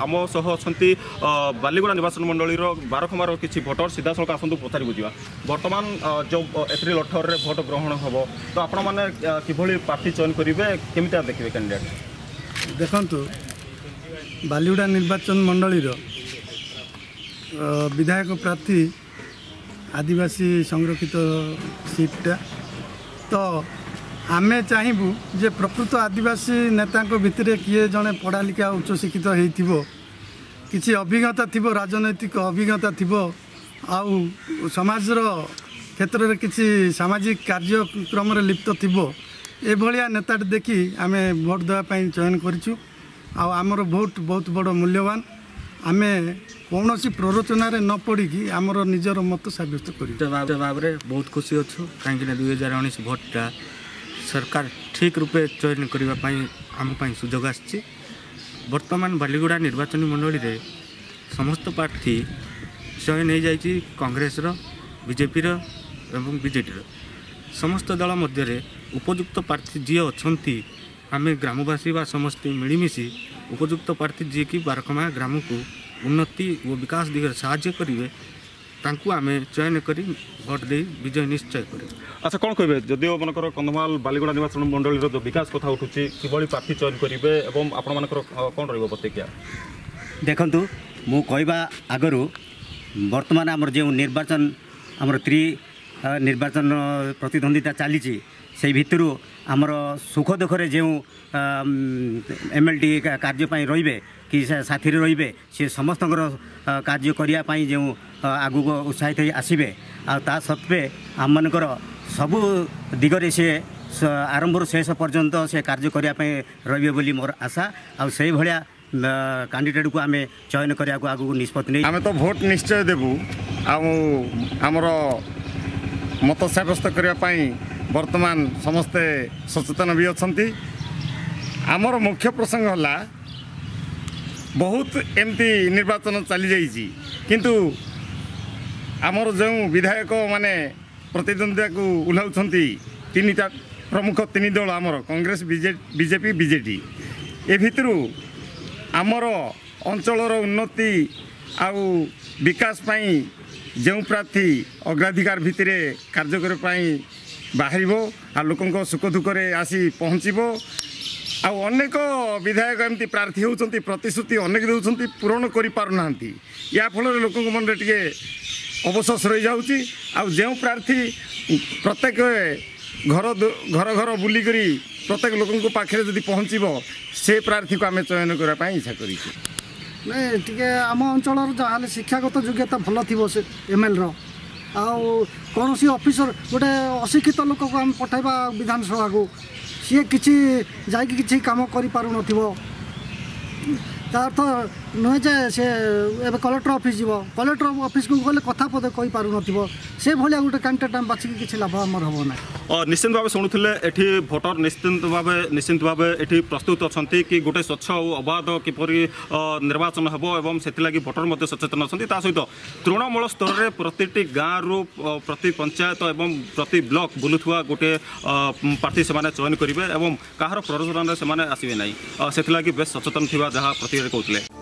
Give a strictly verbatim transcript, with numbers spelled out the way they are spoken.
आम सह अछंती बालीगुड़ा निर्वाचन मंडलीर बारखमार किसी भोटर सीधा सड़क आसतु पचारि बुझा बर्तमान जो एप्रिल अठर में भोट ग्रहण हम तो आपण मैंने किभली प्रार्थी चयन करेंगे केमी देखिए कैंडिडेट देखु बालीगुड़ा निर्वाचन मंडलीर विधायक प्रार्थी आदिवासी संरक्षित सीटा तो आमे चाहबू जे प्रकृत आदिवासी नेता भितर किए जड़े पढ़ा लिखा उच्च शिक्षित हो किसी अभिज्ञता थी राजनैतिक अभिज्ञता थी आउ समाजर क्षेत्र में किसी सामाजिक कार्यक्रम लिप्त थी एभलिया नेता देखी आम भोट देवाई चयन करूँ आमर भोट बहुत बड़ मूल्यवान आम कौन सी प्ररोचन न पड़ी आमर निजर मत सब्यस्त कर भाव में बहुत खुशी अच्छु कहीं दुई हजार उन्नीस भोटा सरकार ठीक रूपे चयन करने आम सुजोग आसी बर्तमान बालीगुड़ा निर्वाचन मंडली रे समस्त प्रार्थी चयन हो जाए कांग्रेस बीजेपी एवं बीजेडी समस्त दल मध्य उपयुक्त प्रार्थी जी अच्छा आम ग्रामवासी व समस्त मिलमिशि उपयुक्त प्रार्थी जी कि बारखमा ग्राम को उन्नति और विकास दिगरे साहाय्य करेंगे तांकु आमे चयन करी भोट दे विजय निश्चय करें। अच्छा कौन कहे जदिव मनकर कंधमाल बालीगुड़ा निर्वाचन मंडली जो विकास कथा उठू कि प्रार्थी चयन करेंगे एवं आपण मानकर कौन रही प्रतिक्रिया देखु मु कहवा आगर बर्तमान आमर जो निर्वाचन आमर त्रि निर्वाचन प्रतिद्वंदिता चली से भितर आमर सुख दुखरे जो एमएलटी कार्यपाई रे कि साथी रे सी समस्त कार्य करने जो आगु उत्साहित आसबे आ सत्वे आम मनकर सबू दिगरे से आरंभ शेष पर्यंत से कार्य करने रे बोली मोर आशा आ से भाया कैंडिडेट को आम चयन करने को आगू निष्पत्ति नहीं आम तो भोट निश्चय देवु आमर मत सब्यस्त करने वर्तमान समस्ते सचेतन भी अच्छा आमर मुख्य प्रसंग है बहुत एमती निर्वाचन चली जाइए किंतु आमर जो विधायक माने प्रतिद्वंदिता को उल्लाउं तीन प्रमुख तीन दल आमर कांग्रेस बीजेपी बीजेडी ए भितर आमर अंचलर उन्नति आउ विकास पाई जो प्रार्थी अग्राधिकार भितर कार्य करने बाहर आ लोकों सुख दुखरे आसी पहुँचब अनेक विधायक एमती प्रार्थी होती प्रतिश्रुति अनेक दौरान पूरण कर पारना या फल लोक मन टे अवशोष रही जाऊँगी जो प्रार्थी प्रत्येक घर घर घर बुलिक प्रत्येक लोक पाखे जब पहुँचब से प्रार्थी को आम चयन करने इच्छा कर नहीं टी आम अंचल जहाँ शिक्षागत योग्यता भल थी से एमएल कौन सी ऑफिसर गोटे अशिक्षित लोक को आम पठाइबा विधानसभा को सी किसी जाकि किसी काम कर पार न अर्थ नुहे जे से कलेक्टर ऑफिस जीव कलेक्टर ऑफिस को गले कथा पदे कही पार न से भाया गोटे कैंडिडेट आम बाछिकी किसी लाभ आमर हम ना निश्चित भाव शुणुले एठी भोटर निश्चित भाव निश्चित भाव एठी प्रस्तुत अच्छा कि गोटे स्वच्छ और अबाध किपर निर्वाचन हम एवं से भोटर सचेतन अच्छा सहित तृणमूल स्तर में प्रति गाँव रु प्रति पंचायत एवं प्रति ब्लॉक बुलुवा गोटे प्रार्थी से चयन करेंगे और कहार प्ररोचन से आसवे ना से बेस सचेतन थी जहाँ प्रति कहते